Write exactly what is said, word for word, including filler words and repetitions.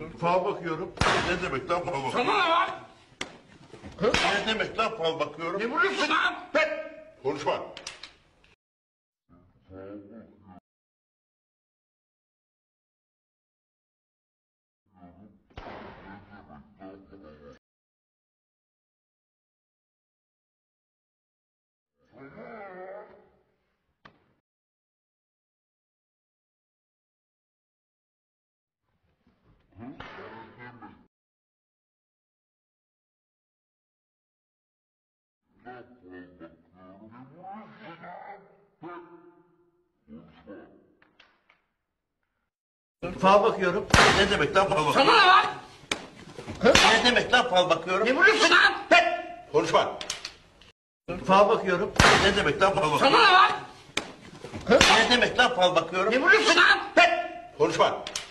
Fal bakıyorum. Ne demek lan fal bakıyorum? Sana ne var? Ne demek lan fal bakıyorum? Ne vuruyorsun lan? Be! Konuşma. Fal bakıyorum. Ne demek lan fal bakıyorum? Sana ne var? Ne demek lan fal bakıyorum? Ne vuruyorsun lan? Be! Konuşma. Fal bakıyorum. Ne demek lan fal bakıyorum? Sana ne var? Ne demek lan fal bakıyorum? Ne vuruyorsun lan? Be! Konuşma.